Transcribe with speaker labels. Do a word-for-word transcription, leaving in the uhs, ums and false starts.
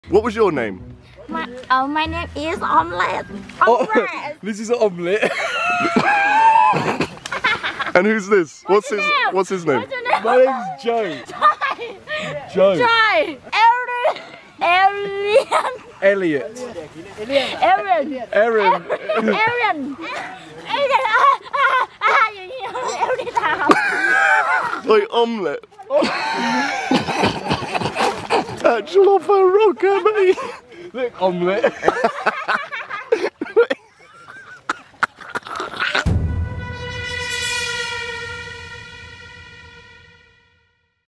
Speaker 1: What was your name?
Speaker 2: My, oh, my name is Omelette.
Speaker 1: Oh,
Speaker 2: Omelette.
Speaker 1: this is an omelette. And who's this? What's,
Speaker 2: What's
Speaker 1: his
Speaker 2: name?
Speaker 1: What's his name?
Speaker 2: What's your name?
Speaker 1: My name's Joe. Joe.
Speaker 2: Joy. Arian.
Speaker 1: Elliot.
Speaker 2: Aaron.
Speaker 1: Aaron.
Speaker 2: Aaron. Aaron.
Speaker 1: Like omelette. Actual off a rocker, mate. Look, omelette.